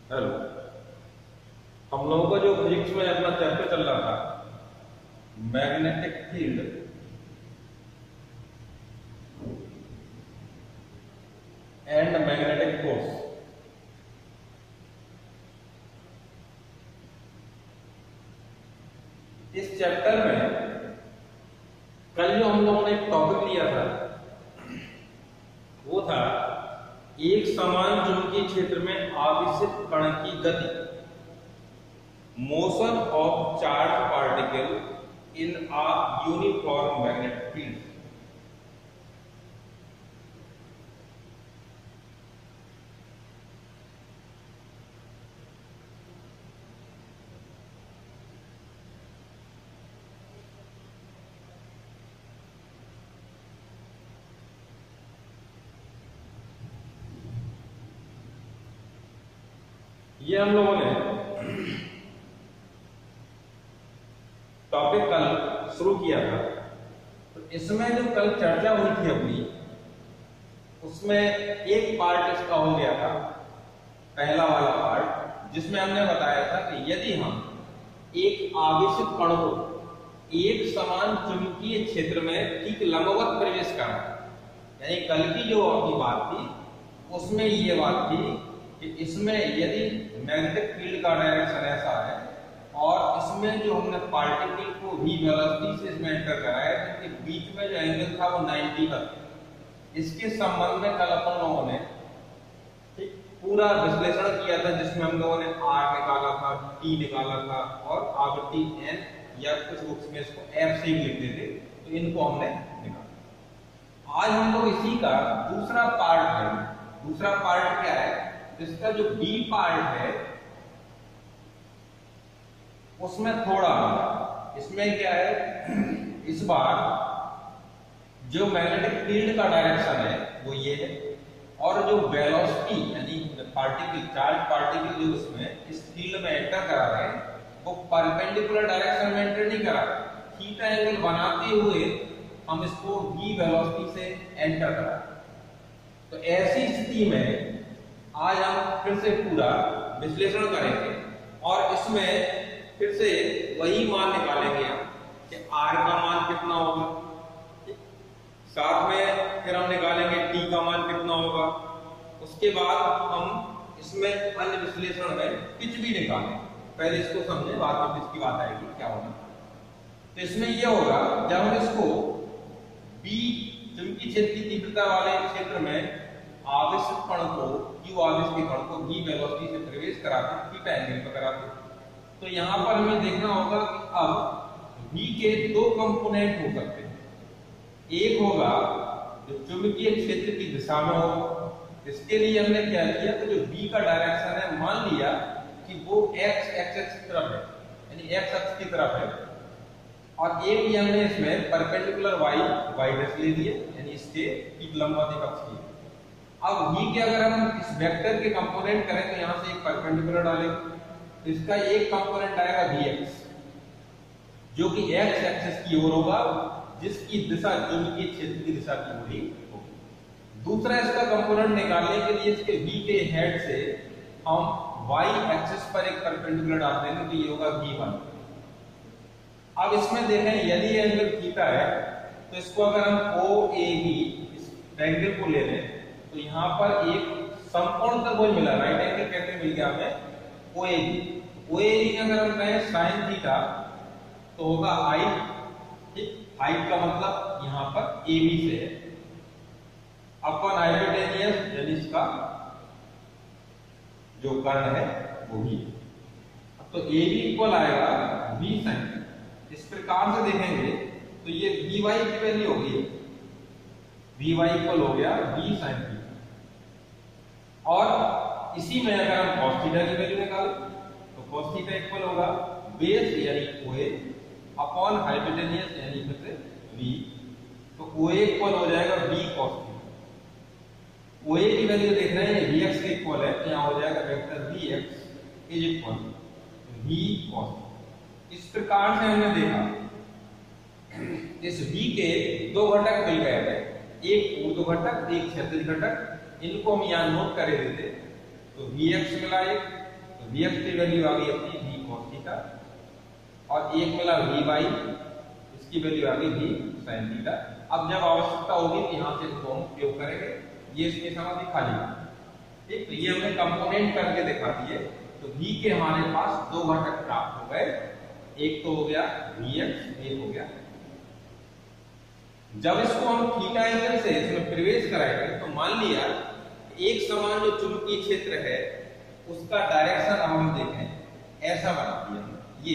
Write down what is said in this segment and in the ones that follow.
Hello. हम लोगों का जो फिजिक्स में अपना चैप्टर चल रहा था magnetic field and magnetic force, इस चैप्टर में कल जो हम लोगों ने एक टॉपिक लिया था वो था एक समान चुंबकीय क्षेत्र में आवेशित कण की गति, motion of charge particle in a uniform magnetic field. ये हम लोगों ने टॉपिक कल शुरू किया था। तो इसमें जो कल चर्चा हुई थी अपनी, उसमें एक पार्ट इसका हो गया था, पहला वाला पार्ट, जिसमें हमने बताया था कि यदि हम एक आवेशित कण को एक समान चुंबकीय क्षेत्र में ठीक लंबवत प्रवेश कराएं, यानी कल की जो अपनी बात थी उसमें ये बात थी कि इसमें यदि मैग्नेटिक फील्ड का डायरेक्शन ऐसा है और इसमें जो हमने पार्टिकल को v वेलोसिटी से इसमें एंटर कराया, जिसके बीच में जो एंगल था वो 90 का, इसके संबंध में कल अपन लोगों ने पूरा विश्लेषण किया था, जिसमें हम लोगों ने r निकाला था, t निकाला था और आवृत्ति n, या कुछ बुक्स में इसको f से लिखते थे, तो इनको हमने निकाला। आज हम लोग इसी का दूसरा पार्ट है। दूसरा पार्ट क्या है? इसका जो बी पार्ट है उसमें थोड़ा, इसमें क्या है, इस बार जो मैग्नेटिक फील्ड का डायरेक्शन है वो ये है, और जो वेलोसिटी यानी पार्टिकल, चार्ज पार्टिकल जो उसमें इस फील्ड में एंटर करा रहे हैं वो परपेंडिकुलर डायरेक्शन में एंटर नहीं करा रहे, थीटा एंगल बनाते हुए हम इसको v वेलोसिटी से एंटर करा रहे। तो ऐसी स्थिति में आज हम फिर से पूरा विश्लेषण करेंगे और इसमें फिर से वही मान निकालेंगे हम कि r का मान कितना होगा, साथ में फिर हम निकालेंगे t का मान कितना होगा। उसके बाद हम इसमें अन्य विश्लेषण में कुछ भी निकालें, पहले इसको समझे, बाद में इसकी बात आएगी क्या होगा। तो इसमें यह होगा जब हम इसको b चुंबकीय क्षेत्र की तीव्रता वाले क्षेत्र में आवेशित कण को, q आवेशित कण को v वेलोसिटी से प्रवेश कराते, थीटा एंगल पर कराते, तो यहां पर हमें देखना होगा कि अब v के दो कंपोनेंट हो सकते हैं। एक होगा जो चुंबकीय क्षेत्र की दिशा में होगा, इसके लिए हमने क्या किया, तो जो v का डायरेक्शन है मान लिया कि वो x एक्सिस की तरफ है, यानी x अक्ष की तरफ है, और एक ही हमने इसमें परपेंडिकुलर y दिशा ले दिए, यानी इसके ठीक लंबवत अक्ष की। अब v के अगर हम इस वेक्टर के कंपोनेंट करें तो यहां से एक परपेंडिकुलर डालेंगे, तो इसका एक कंपोनेंट आएगा vx, जो कि x एक्सिस की ओर होगा, जिसकी दिशा चुंबकीय क्षेत्र की दिशा की ओर ही होगी। दूसरा इसका कंपोनेंट निकालने के लिए इसके v के हेड से हम y एक्सिस पर एक परपेंडिकुलर डाल देंगे, तो ये होगा v1। अब इसमें देखें, यदि एंगल थीटा है तो इसको अगर हम OAB इस एंगल को ले लें तो यहाँ पर एक समकोण त्रिभुज मिला, राइट एंगल कहते मिल गया हमें OAB। OAB में अगर हम कहें साइन थीटा तो होगा हाइट, ठीक, हाइट का मतलब यहाँ पर AB से है, अपन हाइपोटेनियस यानी इसका जो कर्ण है वो भी। तो AB इक्वल आएगा V sin। इस प्रकार से देखेंगे तो ये Vy की वैल्यू होगी, Vy इक्वल हो गया V sin थीटा, और इसी में अगर हम cos थीटा की वैल्यू निकालें तो cos थीटा इक्वल होगा बेस यानी OA अपॉन हाइपोटेनियस यानी फिर से V, तो OA इक्वल हो जाएगा V cos थीटा। OA की वैल्यू देख रहे हैं Vx के इक्वल है, तो यहां हो जाएगा vector Vx is equal V cos। इस प्रकार से हमने देखा इस V के दो घटक मिल गए थे, एक ऊर्ध्व घटक, एक क्षैतिज घटक, इनको हम यहां नोट कर देते तो Vx मिला एक तो वी एक्स की वैल्यू आ गई अपनी वी cos थीटा, और एक मिला वी वाई, इसकी वैल्यू आ गई वी sin थीटा। अब जब आवश्यकता होगी तो यहाँ से इसको हम उपयोग करेंगे, ये इसकी समाधि खाली है। ठीक, तो ये हमने कंपोनेंट करके दिखा दिए। तो v के हमारे पास दो घटक प्राप्त हो गए, एक तो हो गया vx, एक हो गया। जब इसको हम थीटा एंगल से इसमें प्रवेश कराएंगे तो मान लिया एक समान जो चुंबकीय क्षेत्र है उसका डायरेक्शन अब हम देखें ऐसा बना दिया, ये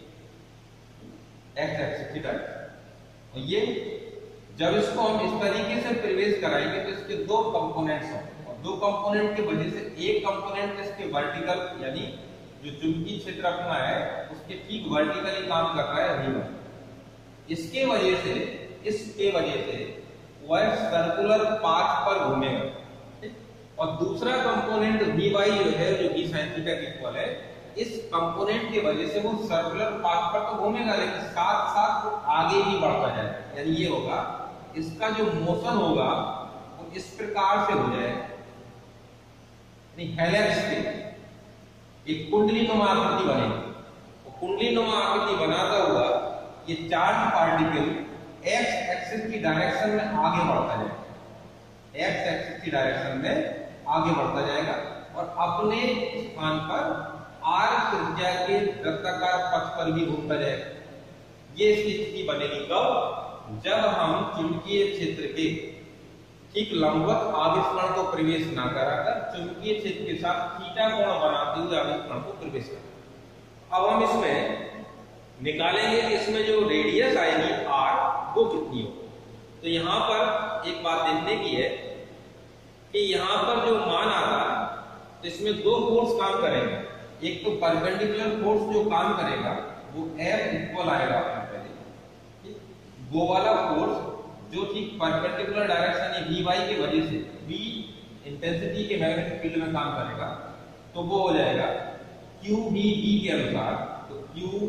एक्स एक्सिस की डायरेक्शन, और ये जब इसको हम इस तरीके से प्रवेश कराएंगे तो इसके दो कंपोनेंट्स होंगे, और दो कंपोनेंट की वजह से एक कंपोनेंट इसके वर्टिकल यानी जो चुंबकीय क्षेत्र अपना है उसके ठीक वर्टिकली काम कर रहा है v1, इसके वजह से वह सर्कुलर पाथ पर घूमेगा। और दूसरा कंपोनेंट vy जो है जो v sin थीटा के इक्वल है, इस कंपोनेंट की वजह से वो सर्कुलर पाथ पर तो घूमेगा लेकिन साथ साथ वो आगे भी बढ़ता जाएगा, यानी ये होगा इसका जो मोशन होगा वो इस प्रकार से हो जाएगा, यानी हेलिक्स के एक कुंडली नुमा आकृति बनेगी। वो कुंडली नुमा आकृति बनाता हुआ ये चार्ज पार्टिकल एक्स एक्सिस की डायरेक्शन में आगे बढ़ता जाएगा, एक्स एक्सिस की डायरेक्शन में आगे बढ़ता जाएगा और अपने स्थान पर आर त्रिज्या के वृत्ताकार पथ पर भी घूमता जाएगा। ये इसकी स्थिति बनेगी कब? जब हम चुंबकीय क्षेत्र के ठीक लंबवत आवेशकण को प्रवेश ना कराकर चुंबकीय क्षेत्र के साथ थीटा कोण बनाते हुए आवेशकण को प्रवेश करें। अब हम इसमें निकालेंगे कि इसमें जो रेडियस आएगी आर वो कितनी हो। तो यहाँ पर एक बात देखने की है कि यहाँ पर जो मान आता है तो इसमें दो फोर्स काम करेंगे, एक तो परपेंडिकुलर फोर्स जो काम करेगा वो F इक्वल आएगा पहले, वो वाला फोर्स जो ठीक परपेंडिकुलर डायरेक्शन या Vy की वजह से V इंटेंसिटी के मैग्नेटिक फील्ड में काम करेगा, तो वो हो जाएगा QVB के अनुसार, तो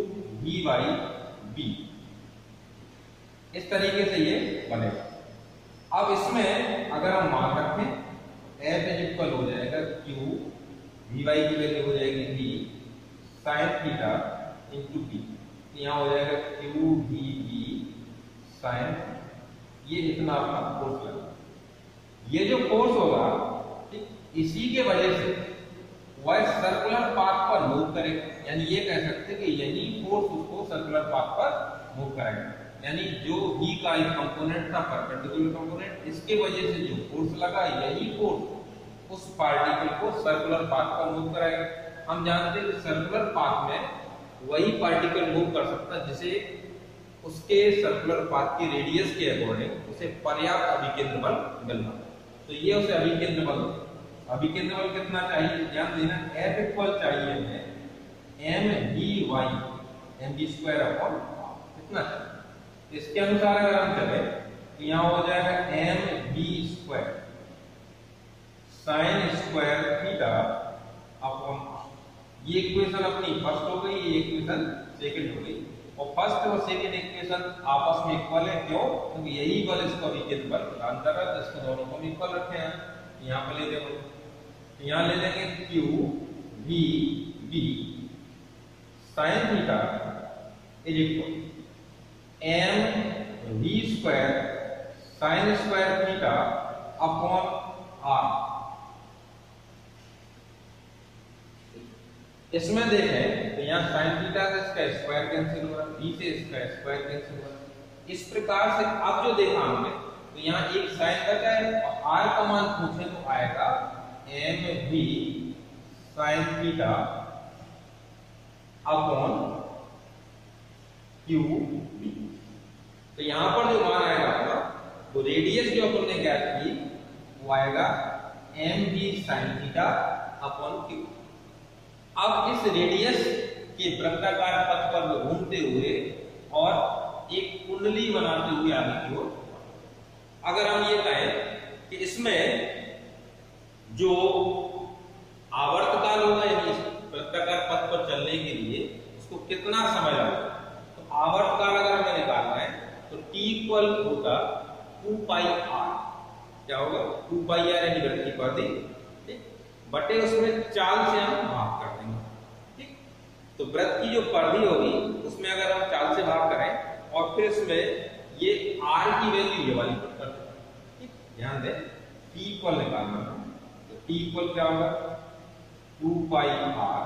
QVYB इस तरीके से ये बनेगा। अब इसमें अगर हम मान रखें F इक्वल हो जाएगा Q, Vy की वैल्यू हो जाएगी V sin theta into B, यहाँ हो जाएगा QVB sin, ये इतना अपना फोर्स लगा। ये जो फोर्स होगा इसी के वजह से वह सर्कुलर पाथ पर मूव करेगा, यानी ये कह सकते हैं कि यही फोर्स उसको सर्कुलर पाथ पर मूव करेगा, यानी जो V का एक कंपोनेंट था परपेंडिकुलर कंपोनेंट, इसके वजह से जो फोर्स लगा यही फोर्स उस पार्टिकल को सर्कुलर पाथ पर मूव कराएगा। हम जानते हैं कि सर्कुलर पाथ में वही पार्टिकल मूव कर सकता है जिसे उसके सर्कुलर पाथ की रेडियस के अकॉर्डिंग उसे पर्याप्त अभिकेंद्र बल मिलना। तो ये उसे अभिकेंद्र बल कितना चाहिए, ध्यान देना F इक्वल चाहिए हमें mv² कितना चाहिए। इसके अनुसार अगर हम चले तो यहाँ हो जाएगा mv² sin square theta upon, ये इक्वेशन अपनी फर्स्ट हो गई, ये इक्वेशन सेकंड हो गई, और फर्स्ट और सेकंड इक्वेशन आपस में इक्वल है। क्यों? क्योंकि यही बल इसको अभिकेंद्र बल प्रदान कर रहा है, तो इसको दोनों को इक्वल रखे हैं। यहाँ पे ले लेंगे, यहाँ ले लेंगे QVB sin theta is equal mv² sin square theta upon r। इसमें देखें तो यहाँ sin थीटा से इसका स्क्वायर कैंसिल हो रहा है, b से इसका स्क्वायर कैंसिल हो रहा है। इस प्रकार से अब जो देखा हमने तो यहाँ एक sin बचा है और r का मान पूछे तो आएगा mv sin theta upon QV। तो यहाँ पर जो मान आएगा आपका वो रेडियस जो अपन ने ज्ञात की वो आएगा mv sin theta upon Q। अब इस रेडियस के वृत्ताकार पथ पर घूमते हुए और एक कुंडली बनाते हुए आगे की ओर, अगर हम ये कहें कि इसमें जो आवर्तकाल होगा यानी इस वृत्ताकार पथ पर चलने के लिए उसको कितना समय लगेगा, तो आवर्तकाल अगर हमें निकालना है तो t इक्वल होगा 2πr, क्या होगा 2πr यानी गति पर दी बटे उसमें चाल से हम भाग कर देंगे। तो वृत्त की जो परिधि होगी उसमें अगर हम 4 से भाग करें और फिर इसमें ये r की वैल्यू ये वाली पुट कर दें, ध्यान दें t इक्वल निकालना है। तो t इक्वल क्या होगा 2 पाई r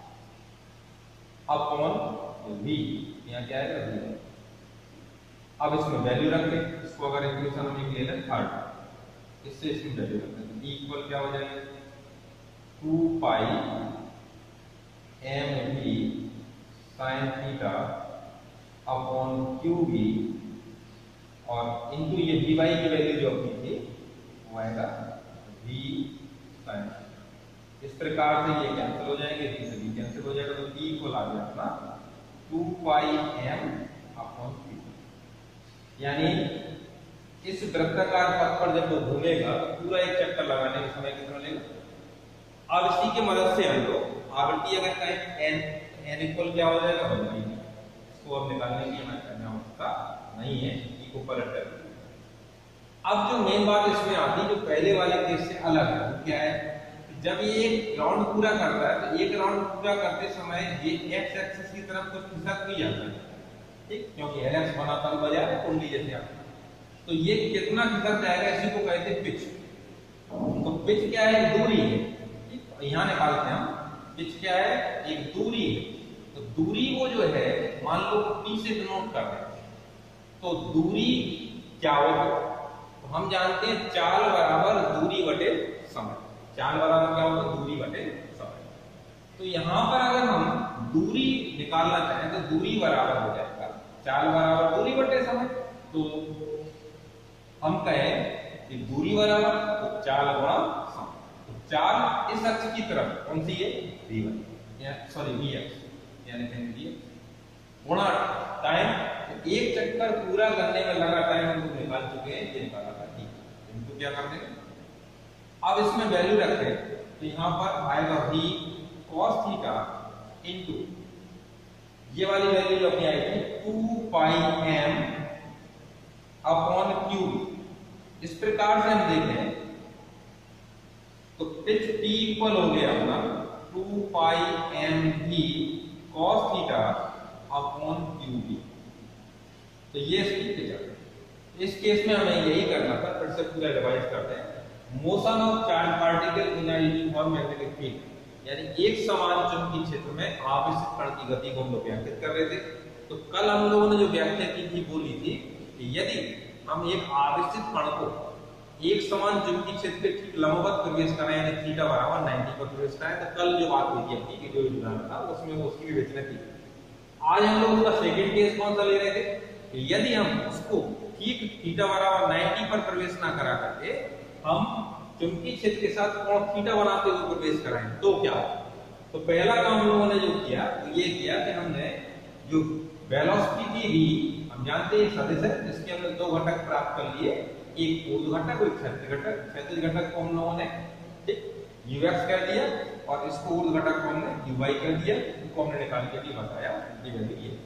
अपॉन v, यहाँ क्या है v। अब इसमें वैल्यू रख लें, इसको अगर इक्वेशन हम एक ले लें थर्ड, इससे इसमें वैल्यू रख लें। t इक्वल क्या हो जाएगा 2 pi mv sin theta upon qv और इनटू ये dy की वैल्यू जो अपनी थी वो आएगा v sin। इस प्रकार से ये कैंसिल हो जाएंगे, v से v कैंसिल हो जाएगा, तो t इक्वल आ गया अपना 2 पाई m अपॉन q। यानी इस वृत्ताकार पथ पर जब वो घूमेगा पूरा एक चक्कर लगाने में समय कितना लगेगा। अब इसी की मदद से हम लोग आवृत्ति अगर कहें n इक्वल क्या हो जाएगा 1/d, इसको अब निकालने की हमें करना आवश्यकता नहीं है, e को पलट कर। अब जो मेन बात इसमें आती जो पहले वाले केस से अलग है वो क्या है, जब ये एक राउंड पूरा करता है तो एक राउंड पूरा करते समय ये x एक्सिस की तरफ कुछ खिसक भी जाता है, ठीक, क्योंकि हेलिक्स बनाता हुआ जा रहा है कुंडली जैसे आप, तो ये कितना खिसक जाएगा इसी को कहते हैं पिच। तो पिच क्या है, दूरी है, ठीक, यहाँ निकालते हैं हम पिच क्या है, एक दूरी है। तो दूरी वो जो है मान लो p से डिनोट कर रहे हैं, तो दूरी क्या होगा, तो हम जानते हैं चाल बराबर दूरी बटे समय। चाल बराबर क्या होगा, दूरी बटे समय। तो यहाँ पर अगर हम दूरी निकालना चाहें तो दूरी बराबर हो जाएगा चाल बराबर दूरी बटे समय। तो हम कहें कि दूरी बराबर तो चाल गुणा समय। तो चाल इस अक्ष की तरफ कौन सी है, v1 या सॉरी vx, यानी vx गुणा टाइम। तो एक चक्कर पूरा करने में लगा टाइम हम लोग निकाल चुके हैं, ये निकाला था, ठीक है। इनको क्या कर देंगे, अब इसमें वैल्यू रखें तो यहाँ पर आएगा v cos थीटा इनटू ये वाली वैल्यू जो अपनी आई थी 2 पाई m अपॉन q। इस प्रकार से हम देखें तो पिच t इक्वल हो गया अपना 2 pi mv cos theta upon qv। तो ये इसकी पिच है। इस केस में हमें यही करना था, फिर से पूरा रिवाइज करते हैं। Motion of charge particle in uniform magnetic field, यानी एक समान चुंबकीय क्षेत्र में आवेशित कण की गति को हम लोग व्याख्यात कर रहे थे। तो कल हम लोगों ने जो व्याख्या की थी बोली थी कि यदि हम एक आवेशित कण को एक समान चुंबकीय क्षेत्र के ठीक लंबवत प्रवेश कराएं, यानी थीटा बराबर 90 पर प्रवेश कराएं, तो कल जो बात हुई थी अपनी की जो उदाहरण था उसमें उसकी विवेचना की। आज हम लोग उसका सेकंड केस कौन सा ले रहे थे कि यदि हम उसको ठीक थीटा बराबर 90 पर प्रवेश ना करा करके हम चुंबकीय क्षेत्र के साथ कोण थीटा बनाते हुए प्रवेश कराएं तो क्या हो। तो पहला काम हम लोगों ने जो किया तो ये किया कि हमने जो वेलोसिटी थी v, हम जानते हैं सदिश है, जिसके हमने दो घटक प्राप्त कर लिए, एक ऊर्ध्व घटक और एक क्षैतिज घटक। क्षैतिज घटक को हम लोगों ने ux कर दिया और इसको ऊर्ध्व घटक को हमने uy कर दिया, इसको हमने निकाल के भी बताया ये वैल्यू ये।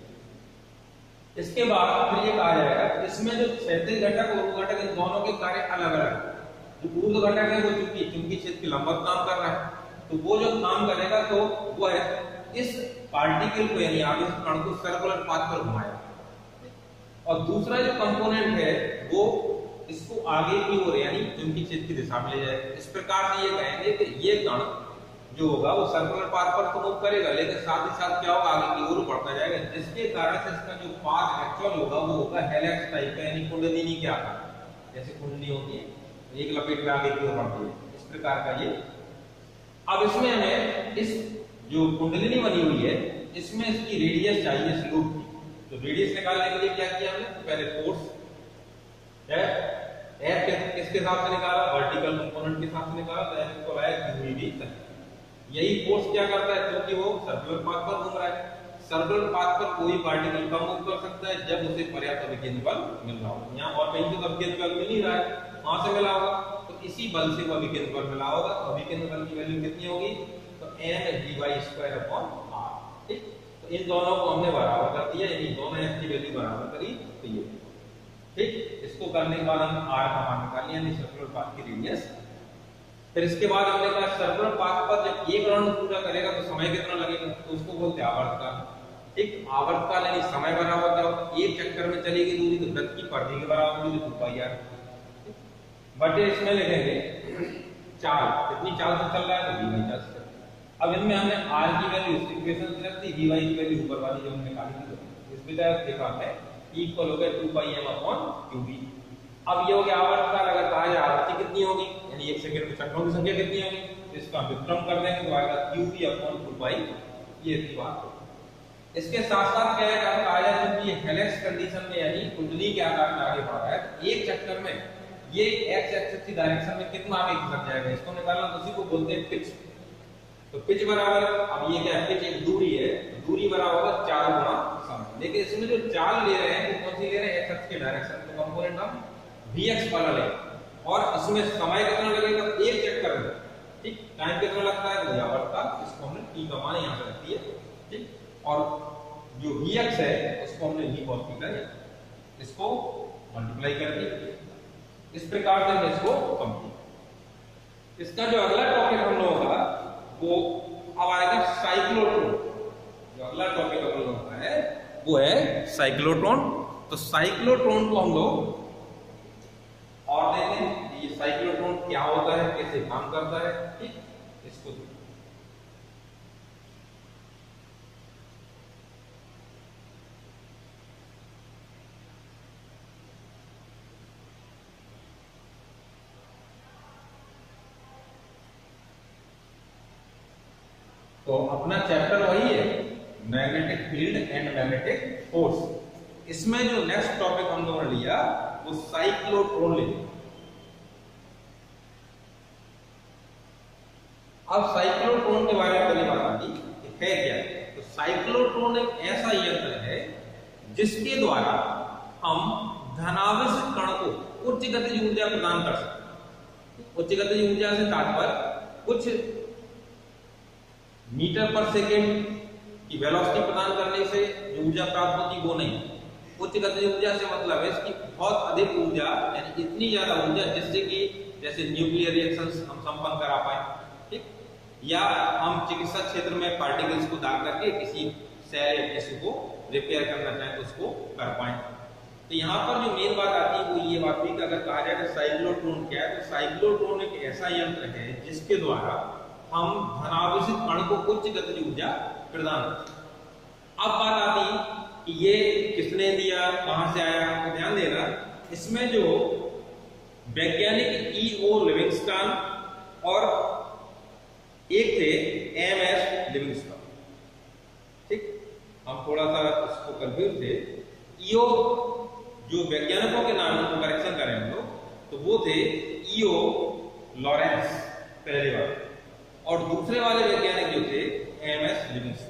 इसके बाद फिर ये कहा जाएगा इसमें जो क्षैतिज घटक और ऊर्ध्व घटक इन दोनों के कार्य अलग अलग। जो ऊर्ध्व घटक है वो चूंकि क्षेत्र के लंबवत काम कर रहा है, तो वो जो काम करेगा तो वो है इस पार्टिकल को यानी आवेशित कण को सर्कुलर पाथ पर घुमाएगा, और दूसरा जो कंपोनेंट है वो इसको आगे की ओर यानी चुंबकीय क्षेत्र की दिशा में ले जाएगा। इस प्रकार से ये कहेंगे कि ये कण जो होगा वो सर्कुलर पाथ पर तो मूव करेगा, लेकिन साथ ही साथ क्या होगा आगे की ओर बढ़ता जाएगा, जिसके कारण से इसका जो पाथ एक्चुअल होगा वो होगा हेलिक्स टाइप का, यानी कुंडलिनी के आकार, जैसे कुंडली होती है एक लपेट में आगे की ओर बढ़ती है, इस प्रकार का ये। अब इसमें हमें इस जो कुंडलिनी बनी हुई है इसमें इसकी रेडियस चाहिए इस लूप की। तो रेडियस निकालने के लिए क्या किया हमने, तो पहले फोर्स F किसके साथ से निकाला, वर्टिकल कंपोनेंट के साथ से निकाला, तो F को लाया qv। यही फोर्स क्या करता है, क्योंकि वो सर्कुलर पाथ पर घूम रहा है, सर्कुलर पाथ पर कोई पार्टिकल कम मूव कर सकता है जब उसे पर्याप्त अभिकेंद्र बल मिल रहा हो। यहाँ और कहीं तो अभिकेंद्र बल मिल नहीं रहा है, वहां से मिला होगा, तो इसी बल से वो अभिकेंद्र बल मिला होगा। तो अभिकेंद्र बल की वैल्यू कितनी होगी, तो mg/r, ठीक। तो इन दोनों को हमने बराबर कर दिया, यानी दोनों f की वैल्यू बराबर करी, तो ये ठीक। इसको करने के बाद हम r का मान निकाल लिया, यानी सर्कुलर पाथ की रेडियस फिर इसके बाद हमने कहा सर्कुलर पाथ पर जब एक राउंड पूरा करेगा तो समय कितना लगेगा, तो उसको बोलते हैं आवर्तकाल। एक आवर्तकाल यानी समय बराबर क्या होता है, एक चक्कर में चलेगी दूरी तो वृत्त की परिधि के बराबर होगी, 2πr बटे इसमें लिखेंगे चाल, कितनी चाल से चल रहा है तो v/4 से। अब इनमें हमने r की वैल्यू इस इक्वेशन से रख दी, vy की वैल्यू ऊपर वाली जो हमने निकाली थी इस विधायक देखा है इक्वल हो गया 2πm/qb। अब ये हो गया आवर्तकाल। अगर कहा जाए आवृत्ति कितनी होगी यानी एक सेकंड में चक्रों की संख्या कितनी होगी, तो इसका व्युत्क्रम कर देंगे तो आएगा qb/2π। ये इतनी बात होगी। इसके साथ साथ क्या है, कहा जाए जब ये हेलिक्स कंडीशन में यानी कुंडली के आकार में आगे बढ़ रहा है एक चक्कर में ये x एक्सिस की डायरेक्शन में कितना आगे खिसक जाएगा, इसको निकालना, तो उसी को बोलते हैं पिच। तो पिच बराबर, अब ये क्या है, पिच एक दूरी है, दूरी बराबर होगा 4 गुना समय। लेकिन इसमें जो चाल ले रहे हैं वो कौन सी ले रहे हैं, x एक्सिस की डायरेक्शन, तो कंपोनेंट हम vx वाला ले, और इसमें समय कितना लगेगा एक चक्कर में, ठीक, टाइम कितना लगता है तो आवर्तकाल, इसको हमने t का मान यहां पे रख दिया, ठीक, और जो vx है उसको हमने v cos थीटा इसको मल्टीप्लाई कर दिया। इस प्रकार से इसको कंप्लीट। इसका जो अगला टॉपिक हम लोगों का वो अब आएगा साइक्लोट्रॉन। जो अगला टॉपिक हम लोगों का है वो है साइक्लोट्रॉन। तो साइक्लोट्रॉन को हम लोग और देखें ये साइक्लोट्रॉन क्या होता है, कैसे काम करता है, ठीक, इसको तो अपना चैप्टर वही है magnetic field and magnetic force. इसमें जो नेक्स्ट टॉपिक हम लोगों ने लिया वो साइक्लोट्रॉन लिया। अब साइक्लोट्रॉन के बारे में पहले बात आती है क्या है, तो साइक्लोट्रॉन एक ऐसा यंत्र है जिसके द्वारा हम धनावेशित कण को उच्च गतिज ऊर्जा प्रदान कर सकते हैं। उच्च गतिज ऊर्जा से तात्पर्य कुछ मीटर पर सेकेंड की वेलोसिटी प्रदान करने से जो ऊर्जा प्राप्त होती वो नहीं, उच्च गतिज ऊर्जा से मतलब है इसकी बहुत अधिक ऊर्जा यानी इतनी ज्यादा ऊर्जा जिससे कि जैसे न्यूक्लियर रिएक्शंस हम संपन्न करा पाए, ठीक, या हम चिकित्सा क्षेत्र में पार्टिकल्स को दाग करके किसी सेल या टिश्यू को रिपेयर करना चाहें तो उसको कर पाए। तो यहाँ पर जो मेन बात आती है वो ये बात भी, अगर कहा जाए कि साइक्लोट्रॉन क्या है, तो साइक्लोट्रॉन एक ऐसा यंत्र है जिसके द्वारा हम धनावेशित कण को उच्च गतिज ऊर्जा प्रदान करते हैं। अब बात आती कि ये किसने दिया, कहां से आया, हमको ध्यान देना। इसमें जो वैज्ञानिक E.O. लिविंगस्टन और एक थे M.S. लिविंगस्टन, ठीक, हम थोड़ा सा इसको कंफ्यूज थे। E.O. जो वैज्ञानिकों के नाम को करेक्शन करें हम लोग, तो वो थे E.O. लॉरेंस पहले बार, और दूसरे वाले वैज्ञानिक जो थे M.S. लिविंगस्टन।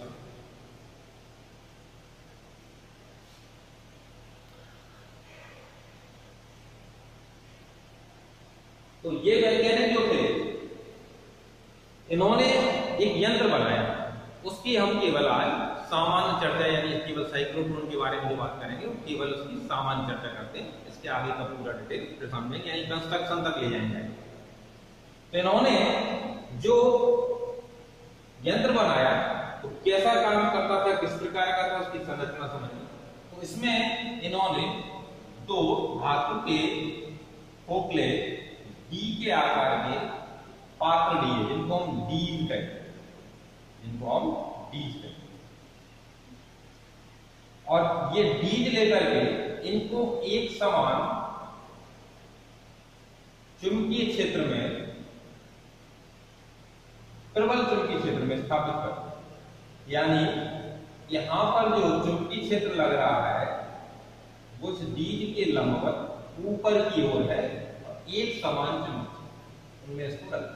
तो ये वैज्ञानिक जो थे इन्होंने एक यंत्र बनाया, उसकी हम केवल आज सामान्य चर्चा यानी केवल साइक्लोट्रॉन के बारे में जो बात करेंगे वो केवल उसकी सामान्य चर्चा करते हैं। इसके आगे का पूरा डिटेल फिर समझेंगे यानी कंस्ट्रक्शन तक ले जाएंगे। तो इन्होंने जो यंत्र बनाया तो कैसा काम करता था, किस प्रकार का था, उसकी संरचना समझनी। तो इसमें इन्होंने दो धातु के खोखले डी के आकार के पात्र लिए जिनको हम डीज कहते हैं, और ये डीज लेकर के इनको एक समान चुंबकीय क्षेत्र में, प्रबल चुंबकीय क्षेत्र में स्थापित करते हैं। यानी यहां पर जो चुंबकीय क्षेत्र लग रहा है वो उस डीज के लंबवत ऊपर की ओर है और एक समान चुंबक उनमें इसको लगता है।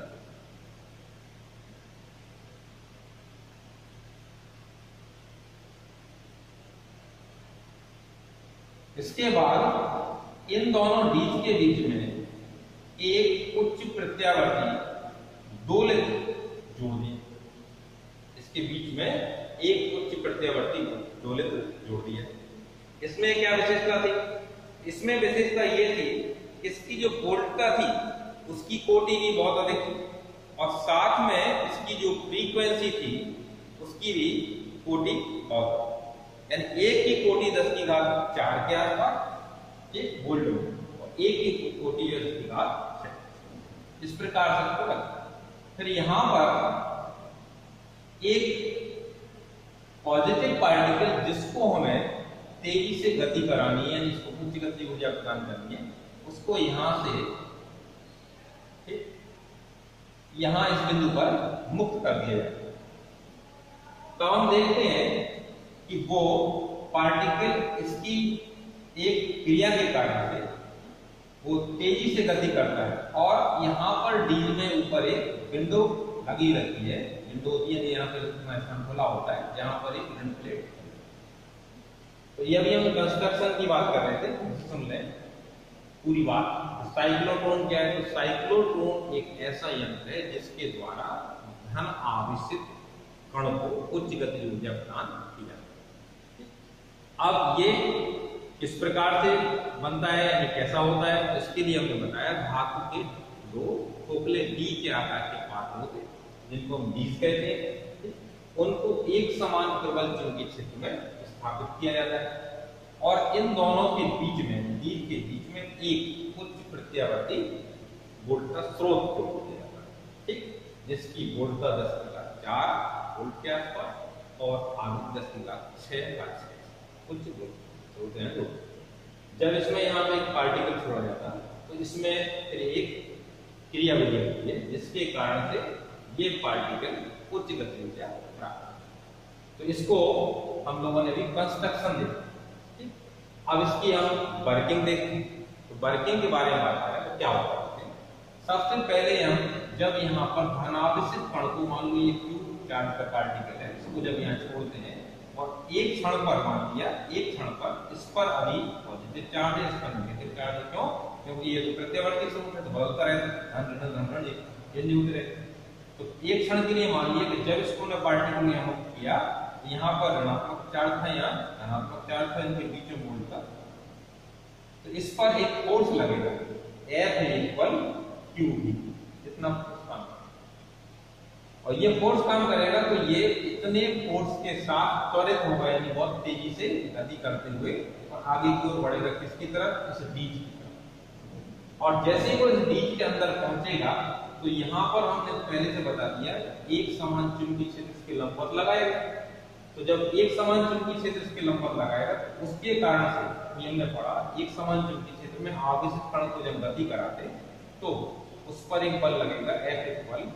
इसके बाद इन दोनों डीज के बीच में एक उच्च प्रत्यावर्ती दोलित जोड़ दिया। इसके बीच में एक उच्च प्रत्यावर्ती दोलित जोड़ दिया। इसमें क्या विशेषता थी? इसमें विशेषता ये थी इसकी जो कोटिका थी उसकी कोटि भी बहुत अधिक थी, और साथ में इसकी जो फ्रीक्वेंसी थी उसकी भी कोटि बहुत, यानी एक की कोटि 10 की घात 4 के आसपास ये वोल्ट में, और एक की कोटि 10 की घात 6। इस प्रकार से इसको लगता है। फिर यहां पर एक पॉजिटिव पार्टिकल जिसको हमें तेजी से गति करानी है, यानी इसको उच्च गति ऊर्जा प्रदान करनी है, उसको यहां से यहां इस बिंदु पर मुक्त कर दिया जाए। तो हम देखते हैं कि वो पार्टिकल इसकी एक क्रिया के कारण से वो तेजी से गति करता है, और यहां पर डी में ऊपर एक विंडो लगी रहती है। विंडो होती है यहाँ पे स्थान खुला होता है जहां पर एक फ्रंट प्लेट। तो ये अभी हम कंस्ट्रक्शन की बात कर रहे थे, सुन लें पूरी बात। साइक्लोट्रॉन क्या है? तो साइक्लोट्रॉन एक ऐसा यंत्र है जिसके द्वारा धन आवेशित कण को उच्च गति ऊर्जा प्रदान की जाती है। अब ये किस प्रकार से बनता है, ये कैसा होता है, इसके लिए हमने बताया धातु के दो खोखले डी के आकार के पात्र होते हैं जिनको हम बीज कहते हैं। उनको एक समान प्रबल चुंबकीय क्षेत्र में स्थापित किया जाता है, और इन दोनों के बीच में डी के बीच में एक उच्च प्रत्यावर्ती वोल्ट का स्रोत को दिया जाता है, ठीक, जिसकी वोल्टता 10⁴ वोल्ट के आसपास और आवृत्ति 10⁶ उच्च वोल्ट हैं लोग। जब इसमें यहाँ पे एक पार्टिकल छोड़ा जाता है तो इसमें फिर एक क्रिया विधि होती है जिसके कारण से ये पार्टिकल उच्च गति ऊर्जा प्राप्त। तो इसको हम लोगों ने भी कंस्ट्रक्शन देखा। अब इसकी हम वर्किंग देखते हैं। तो वर्किंग के बारे में बात करें तो क्या होता है, सबसे पहले हम जब यहाँ पर धनावेशित कण को, मान लो ये क्यू चार्ज का पार्टिकल है, इसको जब यहाँ छोड़ते हैं और एक क्षण पर, मान लिया एक क्षण पर इस पर अभी पॉजिटिव चार्ज है, इस पर नेगेटिव चार्ज है। क्यों? क्योंकि ये तो प्रत्यावर्ती स्रोत है, तो बदलता रहता है, धन चेंज होते रहते। तो एक क्षण के लिए मान लिया कि जब इसको ने पार्टिकल यहाँ मुक्त किया, यहाँ पर ऋणात्मक चार्ज था, यहाँ धनात्मक चार्ज था, इनके बीच में वोल्ट था। तो इस पर एक फोर्स लगेगा F = QV, इतना काम, और ये फोर्स काम करेगा तो ये इतने फोर्स के साथ त्वरित होगा, यानी बहुत तेजी से गति करते हुए और आगे की ओर बढ़ेगा। किसकी तरफ? इस डीज की तरफ। और जैसे ही वो इस डीज के अंदर पहुंचेगा तो यहाँ पर हमने पहले से बता दिया एक समान चुंबकीय क्षेत्र इसके लंबवत लगाएगा। तो जब एक समान चुंबकीय क्षेत्र इसके लंबवत लगाएगा तो उसके कारण से ये हमने पढ़ा, एक समान चुंबकीय क्षेत्र में आवेशित कण को जब गति कराते तो उस पर एक बल लगेगा F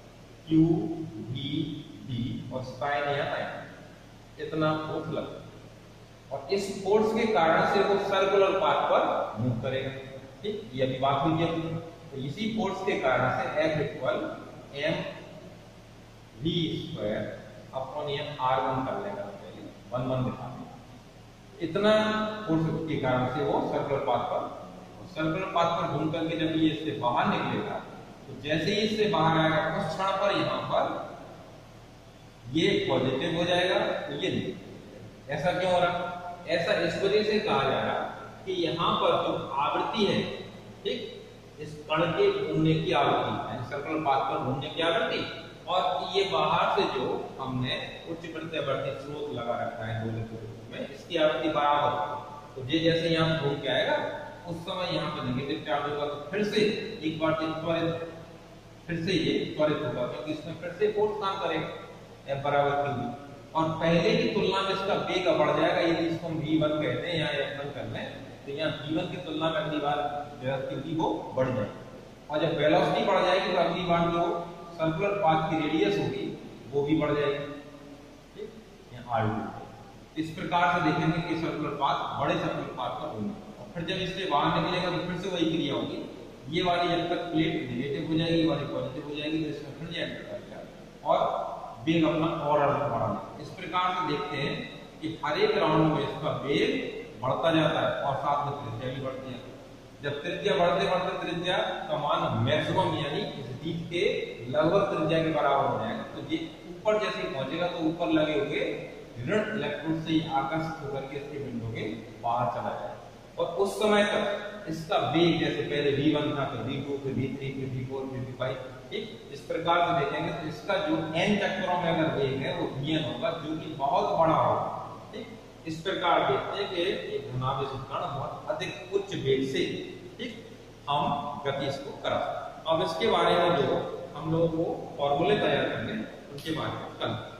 QVD, और साइन या आयन, इतना फोर्स लगेगा, और इस फोर्स के कारण से वो सर्कुलर पाथ पर मूव करेगा। ठीक, ये अभी बात हुई है। तो इसी फोर्स के कारण से F = mv² अपॉन ये R1 कर लेगा, पहले 1 दिखा दें। इतना फोर्स के कारण से वो सर्कुलर पाथ पर घूम करके जब ये इससे बाहर निकलेगा तो जैसे ही इससे बाहर आएगा उस क्षण पर यहाँ पर ये पॉजिटिव हो जाएगा, तो ये नहीं। ऐसा क्यों हो रहा? ऐसा इस वजह से कहा जा रहा कि यहाँ पर जो आवृत्ति है, ठीक, इस कण के घूमने की आवृत्ति, यानी सर्कुलर पाथ पर घूमने की आवृत्ति, और ये बाहर से जो हमने उच्च प्रत्यावर्ती स्रोत लगा रखा है गोले के रूप में, इसकी आवृत्ति बराबर। तो ये जैसे यहाँ घूम के आएगा उस समय यहाँ पर नेगेटिव चार्ज होगा, तो फिर से एक बार त्वरित, फिर से ये त्वरित होगा क्योंकि इसमें फिर से फोर्स काम करेगा F = QV, और पहले की तुलना में इसका वेग बढ़ जाएगा। यदि इसको हम V1 कहते हैं या F1 कर लें तो यहाँ V1 की तुलना में अगली बार वेलोसिटी वो बढ़ जाएगी, और जब वेलोसिटी बढ़ जाएगी तो अगली बार जो सर्कुलर पाथ की रेडियस होगी वो भी बढ़ जाएगी। ठीक, यहाँ R2। इस प्रकार से देखेंगे कि सर्कुलर पाथ बड़े सर्कुलर पाथ पर होगा, और फिर जब इससे बाहर निकलेगा तो फिर से वही क्रिया होगी। ये वाली जब तक प्लेट नेगेटिव हो जाएगी, वाली पॉजिटिव हो जाएगी, तो इसमें फिर एंटर करेगा और वेग अपना और बढ़ाना। इस प्रकार से देखते हैं कि हर एक राउंड में इसका वेग बढ़ता जाता है और साथ में त्रिज्या भी बढ़ती है। जब त्रिज्या बढ़ते बढ़ते त्रिज्या का मान मैक्सिमम, यानी इस डीज के लगभग त्रिज्या के बराबर हो जाएगा, तो ये ऊपर जैसे पहुंचेगा तो ऊपर लगे हुए ऋण इलेक्ट्रोड से आकर्षित होकर के इसके बिंदु के बाहर चला जाएगा, और उस समय तक इसका वेग जैसे पहले v1 था, फिर v2, फिर v3, फिर v4, फिर v5, ठीक। इस प्रकार से देखेंगे तो इसका जो n चक्करों में अगर वेग है वो vn होगा, जो कि बहुत बड़ा होगा, ठीक। इस प्रकार देखते हैं कि एक धनावेशित कण बहुत अधिक उच्च वेग से, ठीक, हम गति इसको करा सकते हैं। अब इसके बारे में जो हम लोग वो फॉर्मूले तैयार करेंगे उनके बारे में कल